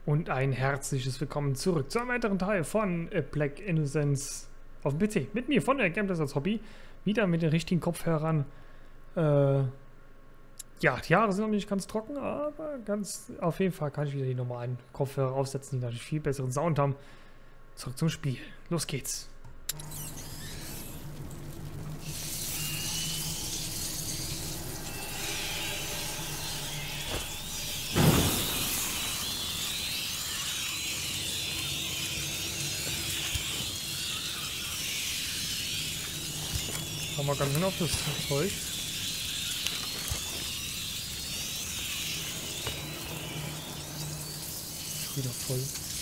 Und ein herzliches Willkommen zurück zu einem weiteren Teil von Black Innocence auf dem PC. Mit mir von der Gameplay als Hobby. Wieder mit den richtigen Kopfhörern. Ja, die Haare sind noch nicht ganz trocken, aber ganz auf jeden Fall kann ich wieder die normalen Kopfhörer aufsetzen, die natürlich viel besseren Sound haben. Zurück zum Spiel. Los geht's. Haben wir ganz schön auf das Zeug. Wieder voll.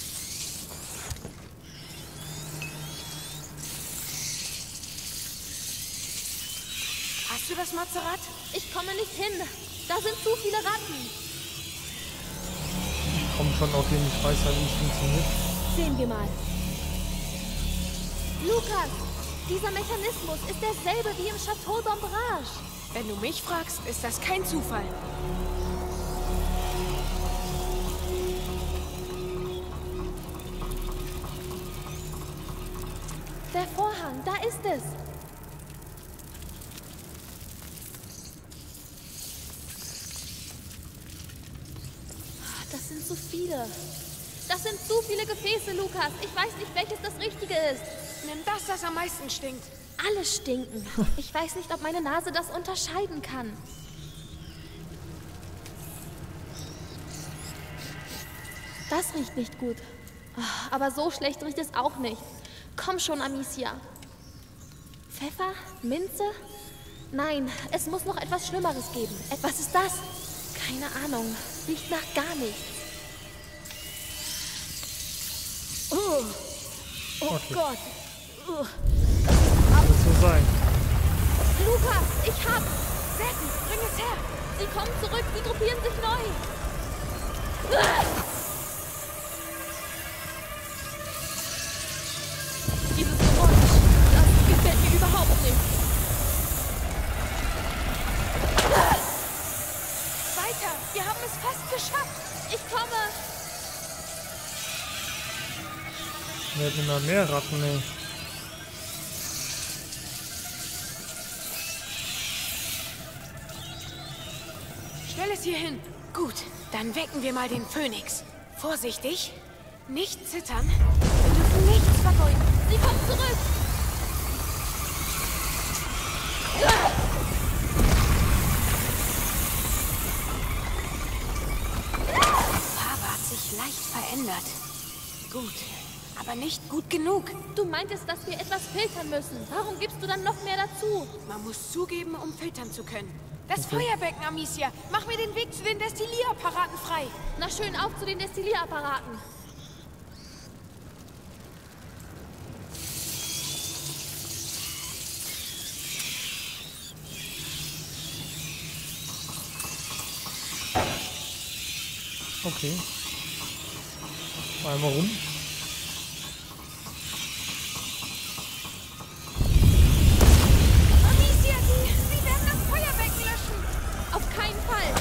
Hast du das Mazerat? Ich komme nicht hin. Da sind zu viele Ratten. Ich komme schon auf jeden Fall, wie es funktioniert. Sehen wir mal. Lukas, dieser Mechanismus ist derselbe wie im Chateau d'Ombrage. Wenn du mich fragst, ist das kein Zufall. Der Vorhang, da ist es. Das sind zu viele. Das sind zu viele Gefäße, Lukas. Ich weiß nicht, welches das Richtige ist. Nimm das, das am meisten stinkt. Alle stinken. Ich weiß nicht, ob meine Nase das unterscheiden kann. Das riecht nicht gut. Aber so schlecht riecht es auch nicht. Komm schon, Amicia. Pfeffer? Minze? Nein, es muss noch etwas Schlimmeres geben. Was ist das? Keine Ahnung. Riecht nach gar nichts. Oh Okay. Gott. Wird so sein. Lukas, ich hab... Sehr gut, bring es her. Sie kommen zurück, sie gruppieren sich neu. Dieses Geräusch, das gefällt mir überhaupt nicht. Weiter, wir haben es fast geschafft. Ich komme. Wir hätten immer mehr Ratten, ey. Stell es hier hin. Gut, dann wecken wir mal den Phönix. Vorsichtig, nicht zittern. Wir dürfen nichts vergeuden. Sie kommt zurück. Die Farbe hat sich leicht verändert. Gut, aber nicht gut genug. Du meintest, dass wir etwas filtern müssen. Warum gibst du dann noch mehr dazu? Man muss zugeben, um filtern zu können. Das Feuerbecken, Amicia. Mach mir den Weg zu den Destillierapparaten frei. Na schön, auf zu den Destillierappparaten. Okay. Einmal rum. Amicia, sie werden das Feuerbecken löschen. Auf keinen Fall.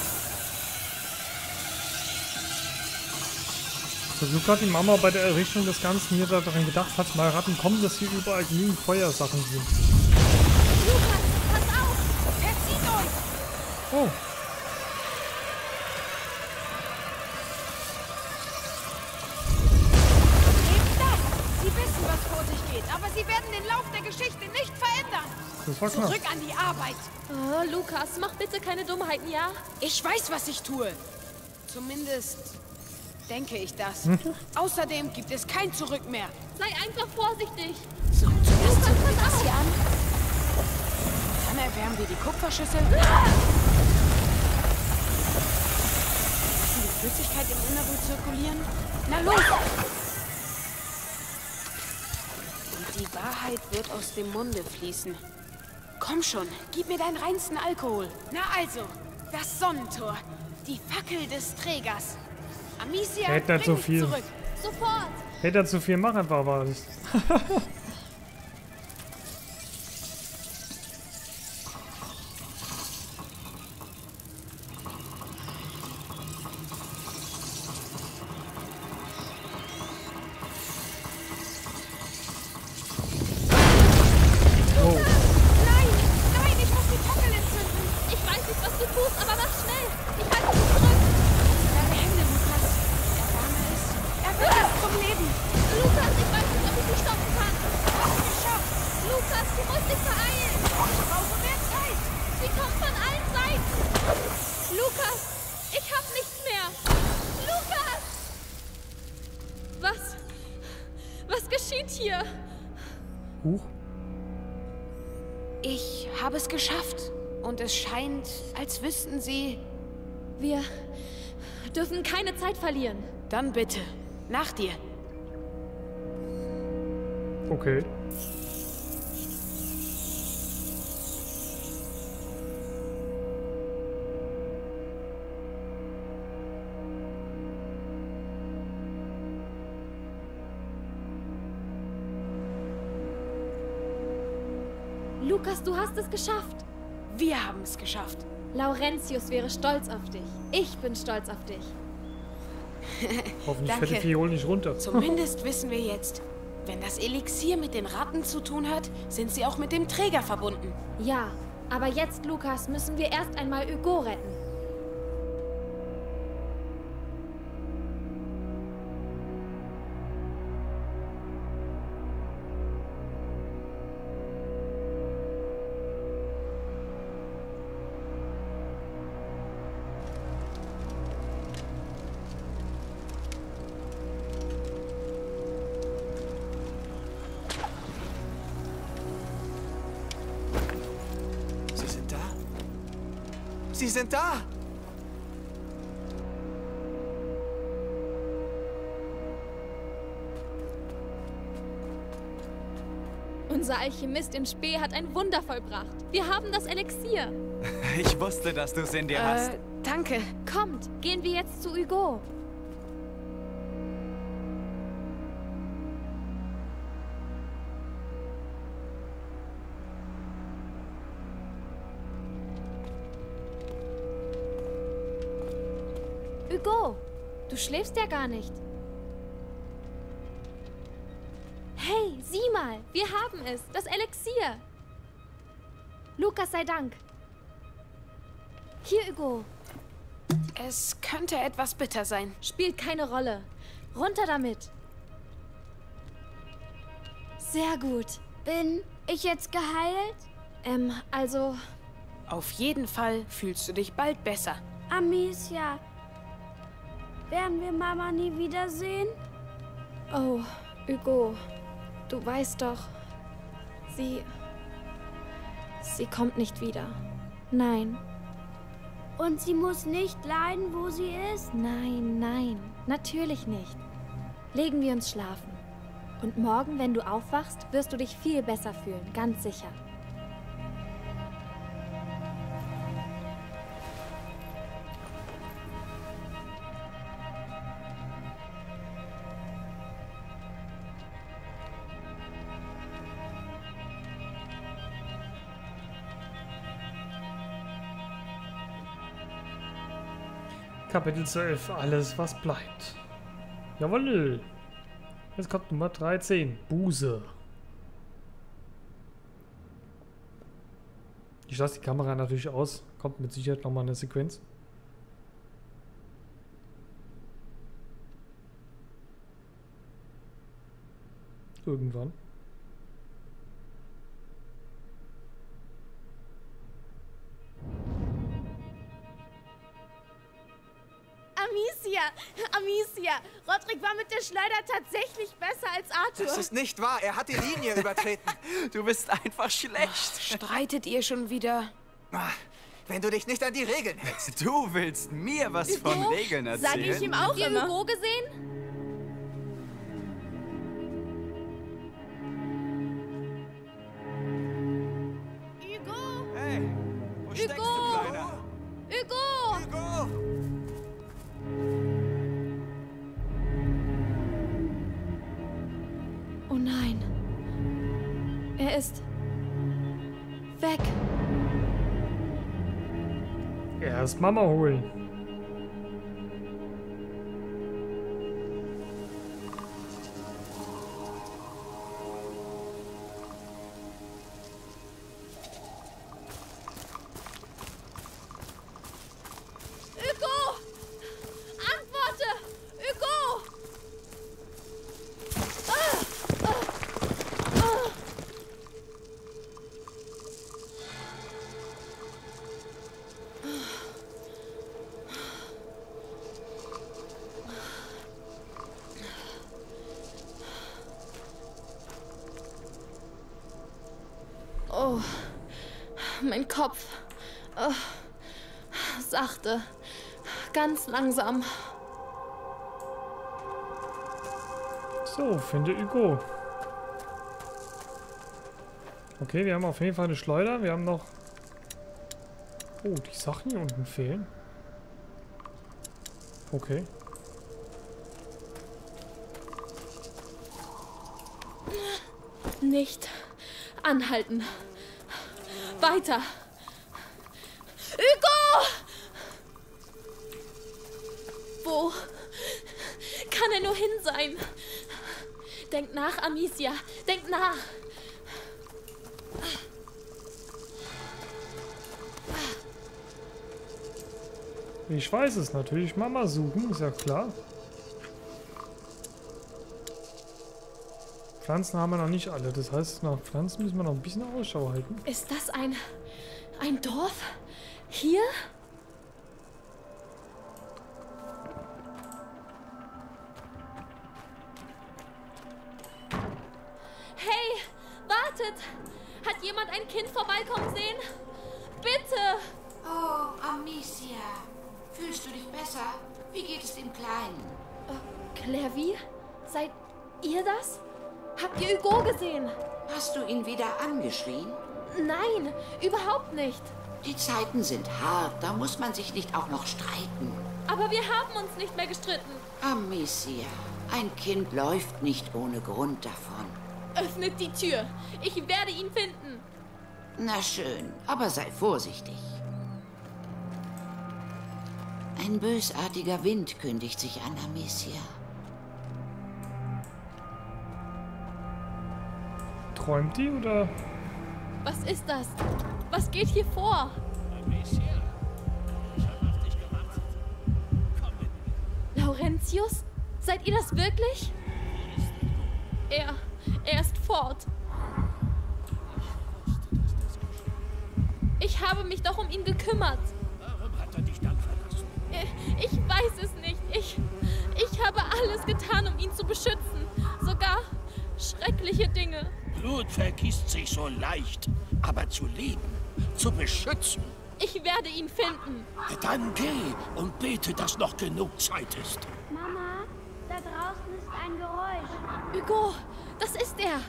So hat die Mama bei der Errichtung des Ganzen hier daran gedacht, falls mal Ratten kommen, dass hier überall genügend Feuersachen sind. Lukas, pass auf. Verzieht euch. Oh. Eben das. Sie wissen, was vor sich geht, aber sie werden den Lauf der Geschichte nicht verändern. Das war klar. Zurück an die Arbeit. Oh, Lukas, mach bitte keine Dummheiten, ja? Ich weiß, was ich tue. Zumindest denke ich das. Außerdem gibt es kein Zurück mehr. Sei einfach vorsichtig. So, zuerst zünden wir pass das auf. hier an. Dann erwärmen wir die Kupferschüssel. Lassen die Flüssigkeit im Inneren zirkulieren. Na los! Und die Wahrheit wird aus dem Munde fließen. Komm schon, gib mir deinen reinsten Alkohol. Na also, das Sonnentor. Die Fackel des Trägers. Amicia, Hätte nicht bring so mich viel. zurück. Sofort. Hätte er zu viel machen, einfach war das. hier. Huch. Ich habe es geschafft. Und es scheint, als wüssten sie... Wir dürfen keine Zeit verlieren. Dann bitte, nach dir. Okay. Lukas, du hast es geschafft. Wir haben es geschafft. Laurentius wäre stolz auf dich. Ich bin stolz auf dich. Hoffentlich Danke. fällt die Fiole nicht runter. Zumindest wissen wir jetzt, wenn das Elixier mit den Ratten zu tun hat, sind sie auch mit dem Träger verbunden. Ja, aber jetzt, Lukas, müssen wir erst einmal Hugo retten. Sie sind da? Sie sind da! Unser Alchemist in Spee hat ein Wunder vollbracht. Wir haben das Elixier. Ich wusste, dass du es in dir hast. Danke. Kommt, gehen wir jetzt zu Hugo. Hugo, du schläfst ja gar nicht. Hey, sieh mal, wir haben es, das Elixier. Lukas sei Dank. Hier, Hugo. Es könnte etwas bitter sein. Spielt keine Rolle. Runter damit. Sehr gut. Bin ich jetzt geheilt? Also, Auf jeden Fall fühlst du dich bald besser. Amicia, werden wir Mama nie wiedersehen? oh, Hugo, du weißt doch, sie kommt nicht wieder. Nein, Und sie muss nicht leiden, wo sie ist? nein, nein, natürlich nicht. Legen wir uns schlafen. Und morgen, wenn du aufwachst, wirst du dich viel besser fühlen, ganz sicher. Kapitel 12. Alles, was bleibt. Jawohl. Jetzt kommt Nummer 13. Buße. Ich lasse die Kamera natürlich aus. Kommt mit Sicherheit nochmal eine Sequenz. Irgendwann. Amicia, Rodrik war mit der Schleuder tatsächlich besser als Arthur. Das ist nicht wahr. Er hat die Linie übertreten. Du bist einfach schlecht. Streitet ihr schon wieder? Ah, wenn du dich nicht an die Regeln hältst. Du willst mir was von Regeln erzählen? Sag ich ihm auch Habt ihr immer. Hugo gesehen? Hugo! Hey, wo steckst du, Hugo! Kleiner? Hugo! Hugo! Oh nein. Er ist weg. Erst Mama holen. Hugo! Antworte! Hugo! Oh, mein Kopf. Oh, sachte. Ganz langsam. So, finde Hugo. Okay, wir haben auf jeden Fall eine Schleuder. Wir haben noch... Oh, die Sachen hier unten fehlen. Okay. Nicht anhalten. Weiter. Hugo! Wo kann er nur hin sein? Denk nach, Amicia. Denk nach. Ich weiß es natürlich. Mama suchen, ist ja klar. Pflanzen haben wir noch nicht alle. Das heißt, nach Pflanzen müssen wir noch ein bisschen Ausschau halten. Ist das ein Dorf? Hier? Hey, wartet! Hat jemand ein Kind vorbeikommen sehen? Bitte! Oh, Amicia. Fühlst du dich besser? Wie geht es dem Kleinen? Clairvy? Seid ihr das? Habt ihr Hugo gesehen? Hast du ihn wieder angeschrien? Nein, überhaupt nicht. Die Zeiten sind hart, da muss man sich nicht auch noch streiten. Aber wir haben uns nicht mehr gestritten. Amicia, ein Kind läuft nicht ohne Grund davon. Öffnet die Tür. Ich werde ihn finden. Na schön, aber sei vorsichtig. Ein bösartiger Wind kündigt sich an, Amicia. Träumt die oder? Was ist das? Was geht hier vor? Amicia, ich habe auf dich gewartet. Komm mit mir. Laurentius? Seid ihr das wirklich? Er ist fort. Ich habe mich doch um ihn gekümmert. Warum hat er dich dann verlassen? Ich weiß es nicht. Ich habe alles getan, um ihn zu beschützen. Sogar schreckliche Dinge. Blut vergießt sich so leicht. Aber zu lieben, zu beschützen. Ich werde ihn finden. Dann geh und bete, dass noch genug Zeit ist. Mama, da draußen ist ein Geräusch. Hugo, das ist er.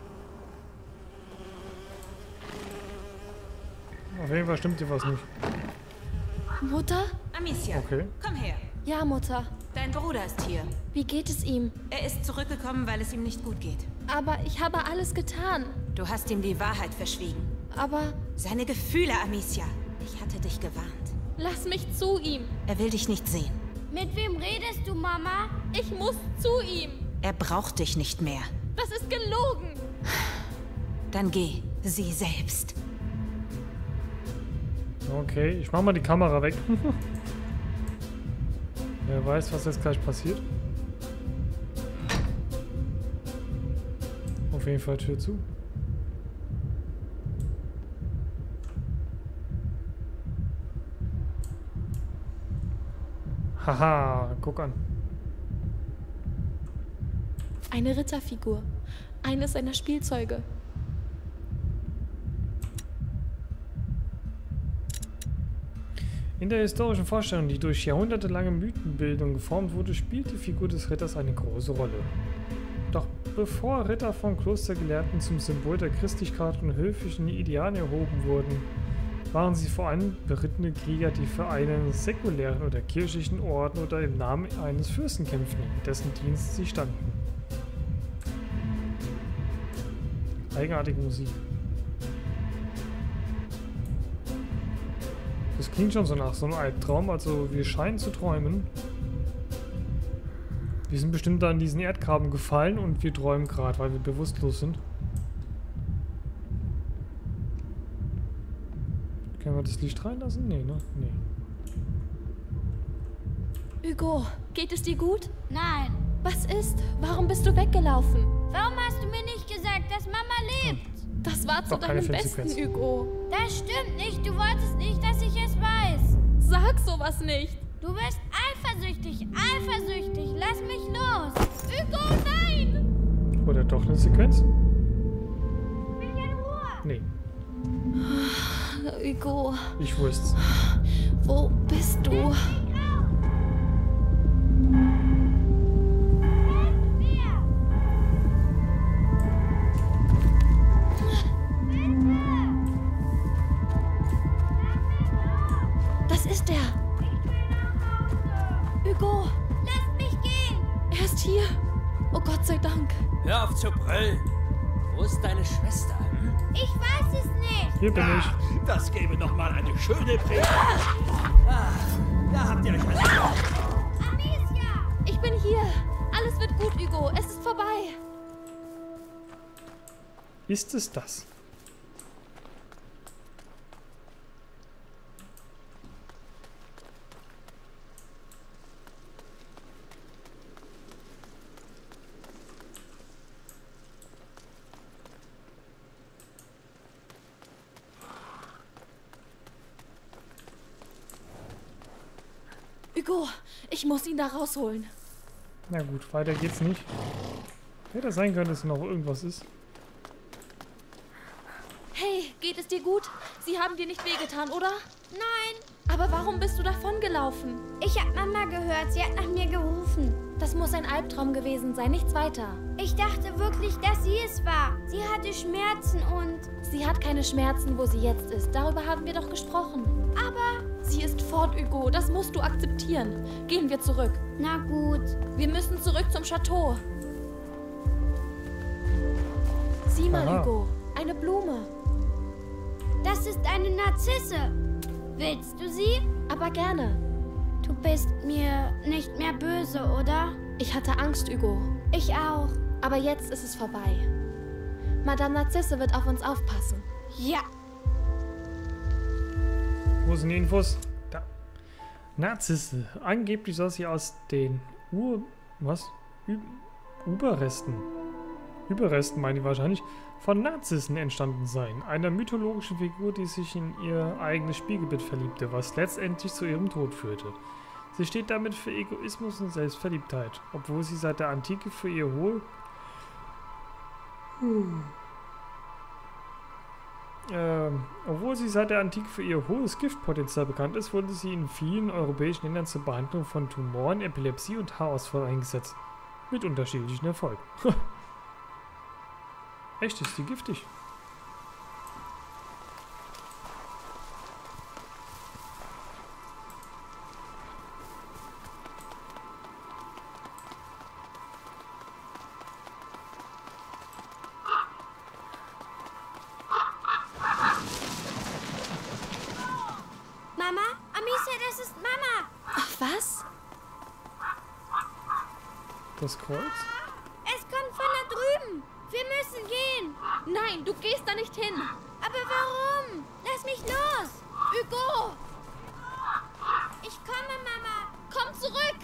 Auf jeden Fall stimmt hier was nicht. Mutter? Amicia, Okay. komm her. Ja, Mutter. Dein Bruder ist hier. Wie geht es ihm? Er ist zurückgekommen, weil es ihm nicht gut geht. Aber ich habe alles getan. Du hast ihm die Wahrheit verschwiegen. Aber Seine Gefühle, Amicia. Ich hatte dich gewarnt. lass mich zu ihm. Er will dich nicht sehen. Mit wem redest du, Mama? Ich muss zu ihm. Er braucht dich nicht mehr. Das ist gelogen. Dann geh, sieh selbst. Okay, ich mach mal die Kamera weg. Wer weiß, was jetzt gleich passiert. Auf jeden Fall Tür zu. Haha, guck an. Eine Ritterfigur. Eines seiner Spielzeuge. In der historischen Vorstellung, die durch jahrhundertelange Mythenbildung geformt wurde, spielt die Figur des Ritters eine große Rolle. Doch bevor Ritter von Klostergelehrten zum Symbol der Christlichkeit und höfischen Idealen erhoben wurden, waren sie vor allem berittene Krieger, die für einen säkulären oder kirchlichen Orden oder im Namen eines Fürsten kämpften, in dessen Dienst sie standen. Eigenartige Musik. Das klingt schon so nach so einem Albtraum, also wir scheinen zu träumen. Wir sind bestimmt da in diesen Erdgraben gefallen und wir träumen gerade, weil wir bewusstlos sind. Können wir das Licht reinlassen? Nee, ne? Nee. Hugo, geht es dir gut? Nein. Was ist? Warum bist du weggelaufen? Warum hast du mir nicht gesagt, dass Mama lebt? Das war zu Doch keine deinem Besten, Filmsequenz. Hugo. Das stimmt nicht. Du wolltest nicht, dass ich es weiß. Sag sowas nicht. Du bist eifersüchtig. Eifersüchtig. Lass mich los. Hugo, nein! Oder doch eine Sequenz? Mich in Ruhe. Nee. Hugo, Ich wusste. wo bist du? Das ist er. Hugo, Lasst mich gehen! er ist hier. Oh Gott sei Dank. Hör auf zu brüllen. Wo ist deine Schwester? Hm? Ich weiß es nicht! Hier bin ich. Das gäbe noch mal eine schöne Predigt. Da habt ihr euch was. Amicia! Ich bin hier. Alles wird gut, Hugo. Es ist vorbei. Ist es das? Hugo, ich muss ihn da rausholen. Na gut, weiter geht's nicht. Hätte sein können, dass noch irgendwas ist. Hey, geht es dir gut? Sie haben dir nicht wehgetan, oder? Nein! Aber warum bist du davongelaufen? Ich hab Mama gehört, sie hat nach mir gerufen. Das muss ein Albtraum gewesen sein, nichts weiter. Ich dachte wirklich, dass sie es war. Sie hatte Schmerzen und... Sie hat keine Schmerzen, wo sie jetzt ist. Darüber haben wir doch gesprochen. Aber... Sie ist fort, Hugo. Das musst du akzeptieren. Gehen wir zurück. Na gut. Wir müssen zurück zum Chateau. Sieh mal, Aha. Hugo. Eine Blume. Das ist eine Narzisse. Willst du sie? Aber gerne. Du bist mir nicht mehr böse, oder? Ich hatte Angst, Hugo. Ich auch. Aber jetzt ist es vorbei. Madame Narzisse wird auf uns aufpassen. Ja. Wo sind die Infos? Da. Narzisse. Angeblich soll sie aus den Überresten, meine ich wahrscheinlich, von Narzissen entstanden sein. Einer mythologischen Figur, die sich in ihr eigenes Spiegelbild verliebte, was letztendlich zu ihrem Tod führte. Sie steht damit für Egoismus und Selbstverliebtheit, obwohl sie seit der Antike für ihr hohes Giftpotenzial bekannt ist, wurde sie in vielen europäischen Ländern zur Behandlung von Tumoren, Epilepsie und Haarausfall eingesetzt. Mit unterschiedlichen Erfolgen. Echt, ist die giftig? Mama? Amicia, das ist Mama. Ach, was? Das Kreuz? Es kommt von da drüben. Wir müssen gehen. Nein, du gehst da nicht hin. Aber warum? Lass mich los. Hugo, Ich komme, Mama. komm zurück.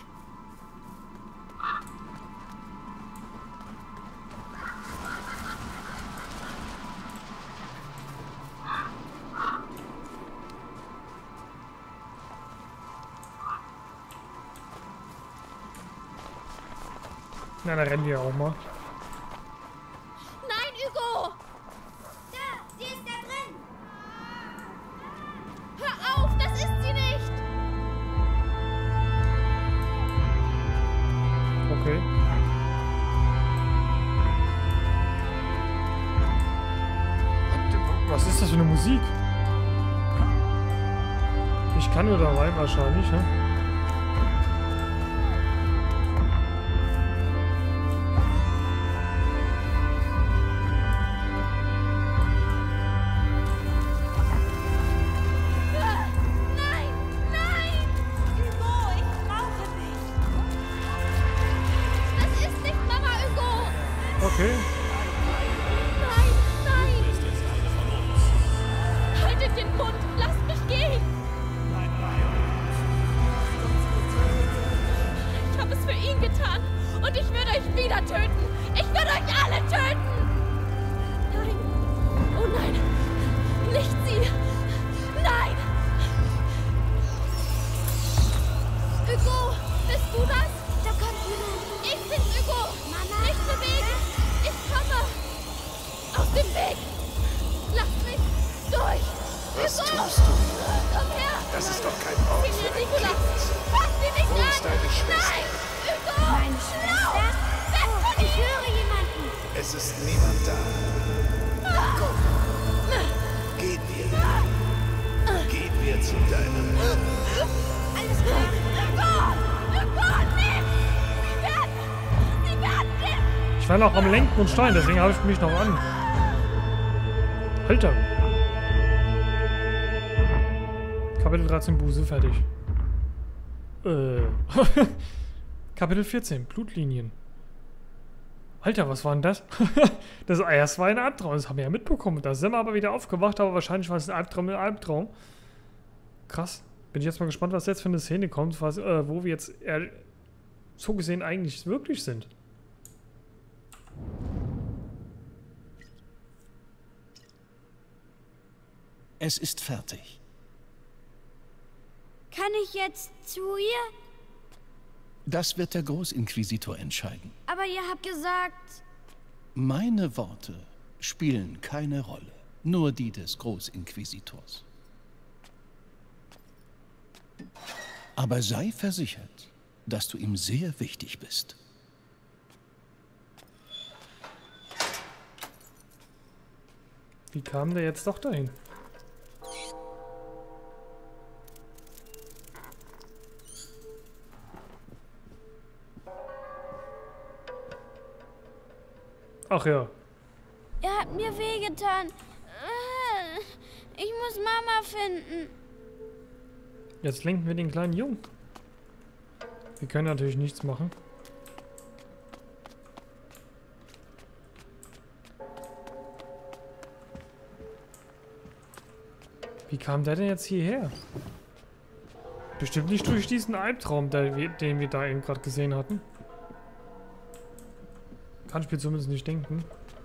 Na, da rennen wir auch mal. Nein, Hugo. Da, sie ist da drin. Hör auf, das ist sie nicht. Okay. Was ist das für eine Musik? Ich kann nur da rein wahrscheinlich, ne? Nein, nein. Hugo, ich brauche dich. Das ist nicht Mama, Hugo. Okay. Nein, nein. Haltet den Mund, lasst mich gehen. Ich habe es für ihn getan und ich würde euch wieder töten. Ich würde euch alle töten. Nein. Oh nein. Nicht sie. Nein. Hugo, bist du das? Da kommt jemand. Ich bin's, Hugo. Mama. Nicht bewegen. Ich komme. Auf dem Weg. Lasst mich durch. Was Hugo. tust Es ist niemand da. Gehen wir. Gehen wir zu deinem... Alles klar. Gott, nicht! Sie werden nicht! Ich war noch am Lenken und Steuern, deswegen habe ich mich noch an. Alter. Kapitel 13 Buße, fertig. Kapitel 14, Blutlinien. Alter, was war denn das? Das erst war ein Albtraum, das haben wir ja mitbekommen. Da sind wir aber wieder aufgewacht, aber wahrscheinlich war es ein Albtraum. Krass. Bin ich jetzt mal gespannt, was jetzt für eine Szene kommt, was, wo wir jetzt so gesehen eigentlich wirklich sind. Es ist fertig. Kann ich jetzt zu ihr? Das wird der Großinquisitor entscheiden. Aber ihr habt gesagt... Meine Worte spielen keine Rolle. Nur die des Großinquisitors. Aber sei versichert, dass du ihm sehr wichtig bist. Wie kam der jetzt doch dahin? Ach ja. Er hat mir wehgetan. Ich muss Mama finden. Jetzt lenken wir den kleinen Jungen. Wir können natürlich nichts machen. Wie kam der denn jetzt hierher? Bestimmt nicht durch diesen Albtraum, den wir da eben gerade gesehen hatten. Kann ich mir zumindest nicht denken.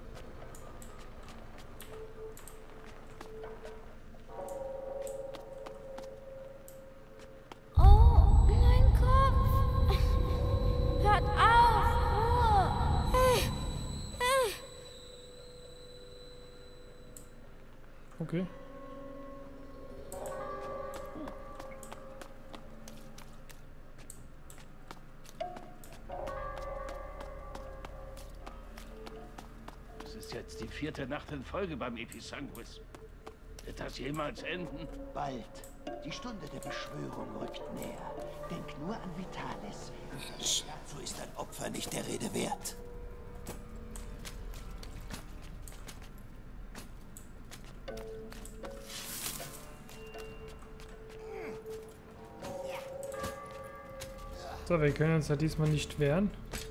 Oh, mein Kopf. Hört auf. Okay. Jetzt die 4. Nacht in Folge beim Episanguis. Wird das jemals enden? Bald. Die Stunde der Beschwörung rückt näher. Denk nur an Vitalis. So ist ein Opfer nicht der Rede wert. So, wir können uns ja diesmal nicht wehren.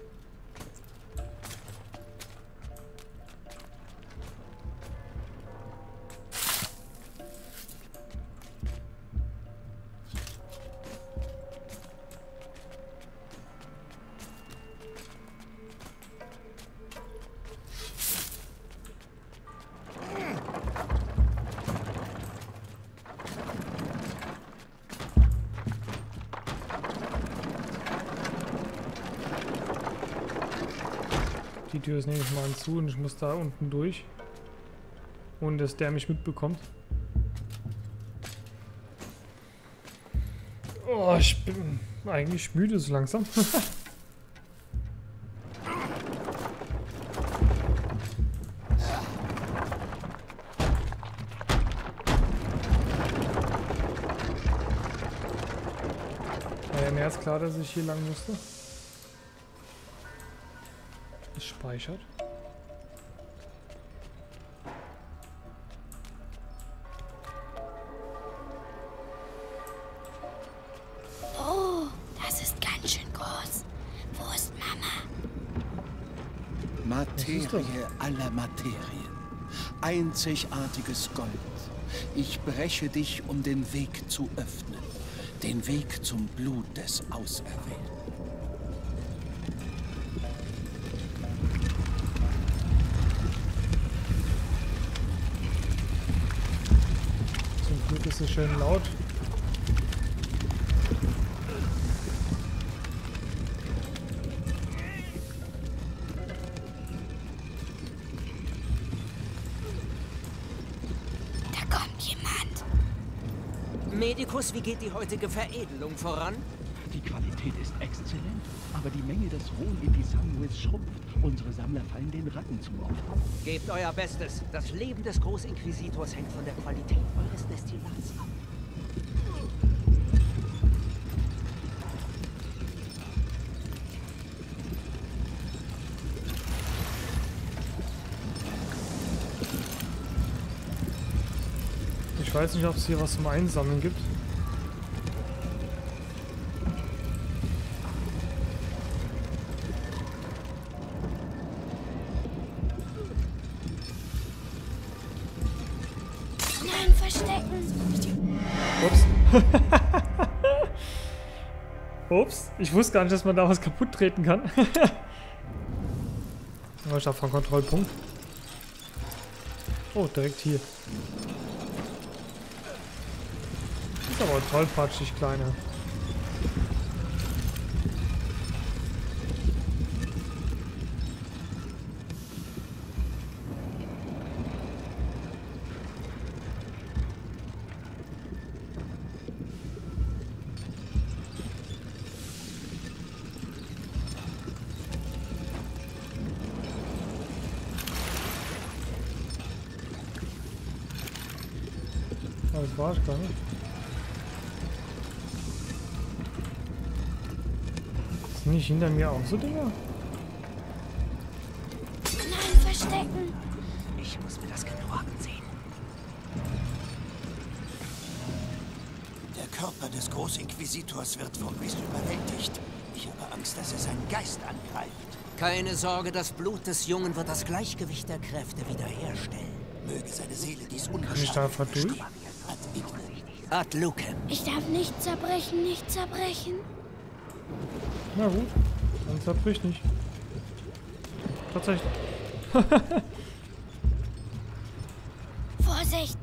Die Tür ist nämlich mal zu und ich muss da unten durch. Ohne dass der mich mitbekommt. Oh, ich bin eigentlich müde so langsam. War ja mehr als klar, dass ich hier lang musste. Es speichert. Oh, das ist ganz schön groß. Wo ist Mama? Materie aller Materien. Einzigartiges Gold. Ich breche dich, um den Weg zu öffnen. Den Weg zum Blut des Auserwählten. Zum Glück ist es schön laut. Da kommt jemand. Medikus, wie geht die heutige Veredelung voran? Die Qualität ist exzellent, aber aber die Menge des rohen Episanguis schrumpft. Unsere Sammler fallen den Ratten zum Opfer. Gebt euer Bestes. Das Leben des Großinquisitors hängt von der Qualität eures Destillats ab. Ich weiß nicht, ob es hier was zum Einsammeln gibt. Nein, verstecken. Ups. Ups. Ich wusste gar nicht, dass man da was kaputt treten kann. Oh, ich habe einen Kontrollpunkt. Oh, direkt hier. Ist aber tollpatschig, Kleiner. Das war ich gar nicht. Sind nicht hinter mir auch so Dinger? Nein, verstecken. Ich muss mir das genauer ansehen. Der Körper des Großinquisitors wird vom Biss überwältigt. Ich habe Angst, dass er seinen Geist angreift. Keine Sorge, das Blut des Jungen wird das Gleichgewicht der Kräfte wiederherstellen. Möge seine Seele dies Kann ich da einfach durch? Ad Lucem. Ich darf nicht zerbrechen, nicht zerbrechen. Na gut, dann zerbricht nicht. Tatsächlich. Vorsicht!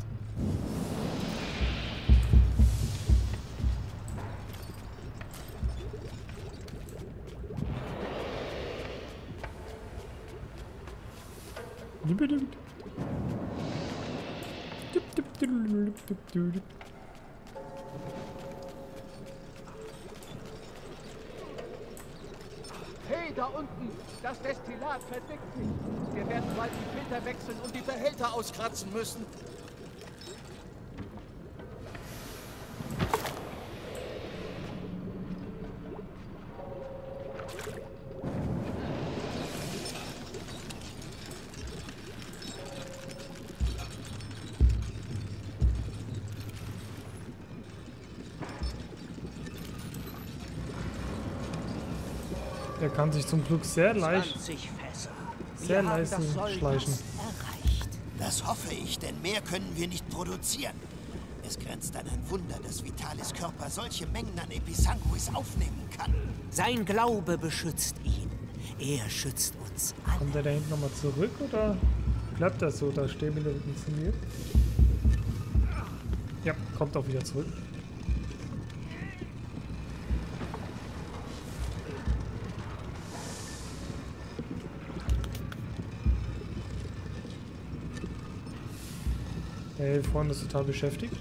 Hey, da unten! Das Destillat verdickt sich. Wir werden bald die Filter wechseln und die Behälter auskratzen müssen. Er kann sich zum Glück sehr leicht, 20 Fässer. sehr leise schleichen. Das hoffe ich, denn mehr können wir nicht produzieren. Es grenzt an ein Wunder, dass Vitalis Körper solche Mengen an Episanguis aufnehmen kann. Sein Glaube beschützt ihn. Er schützt uns alle. Kommt er da hinten nochmal zurück oder bleibt das so, da stehen wir hinten zu mir? Ja, kommt auch wieder zurück. Hey, vorne ist total beschäftigt.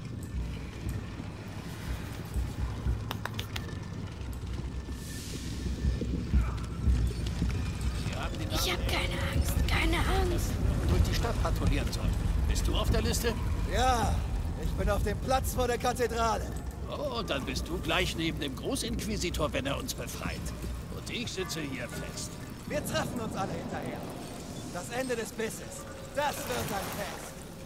Ich habe keine Angst, keine Angst. Durch die Stadt patrouillieren soll. Bist du auf der Liste? Ja, ich bin auf dem Platz vor der Kathedrale. Oh, dann bist du gleich neben dem Großinquisitor, wenn er uns befreit. Und ich sitze hier fest. Wir treffen uns alle hinterher. Das Ende des Bisses. Das wird ein Fest.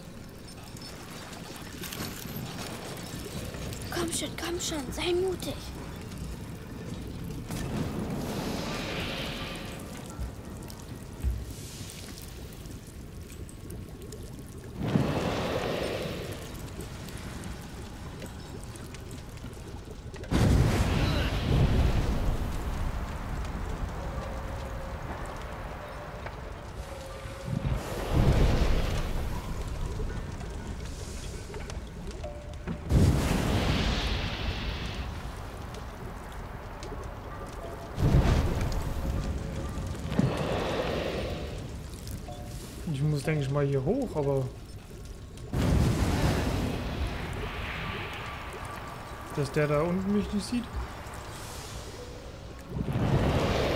Komm schon, sei mutig. Ich muss, denke ich mal, hier hoch, aber... Dass der da unten mich nicht sieht.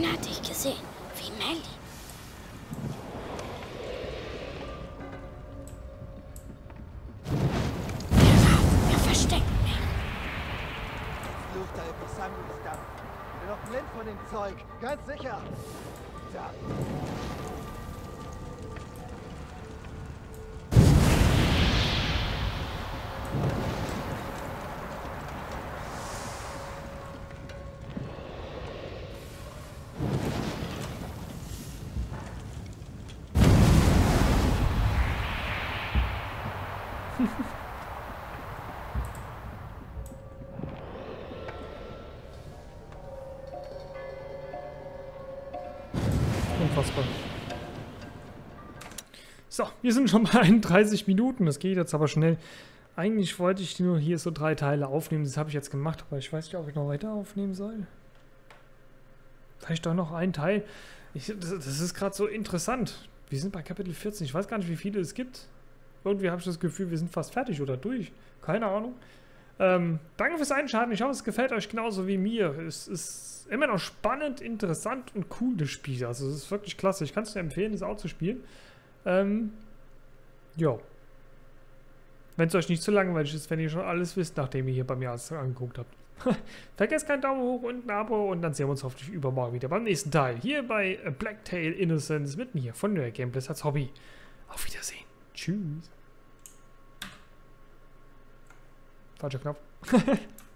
Keiner hat dich gesehen, wie Melly. Er versteckt mich. Fluch der Episanguis da. Bin doch blind von dem Zeug. Ganz sicher. Da. Unfassbar. So, wir sind schon bei 31 Minuten. Das geht jetzt aber schnell. Eigentlich wollte ich nur hier so 3 Teile aufnehmen. Das habe ich jetzt gemacht, aber ich weiß nicht, ob ich noch weiter aufnehmen soll. Vielleicht doch noch ein Teil. Das ist gerade so interessant. Wir sind bei Kapitel 14. Ich weiß gar nicht, wie viele es gibt. Irgendwie habe ich das Gefühl, wir sind fast fertig oder durch. Keine Ahnung. Danke fürs Einschalten. Ich hoffe, es gefällt euch genauso wie mir. Es ist immer noch spannend, interessant und cool, das Spiel. Also es ist wirklich klasse. Ich kann es dir empfehlen, das auch zu spielen. Ja. Wenn es euch nicht zu langweilig ist, wenn ihr schon alles wisst, nachdem ihr hier bei mir alles angeguckt habt. Vergesst keinen Daumen hoch und ein Abo und dann sehen wir uns hoffentlich übermorgen wieder beim nächsten Teil. Hier bei Blacktail Innocence mit mir von Nerd Gameplays als Hobby. Auf Wiedersehen. Tschüss. Falscher Knopf.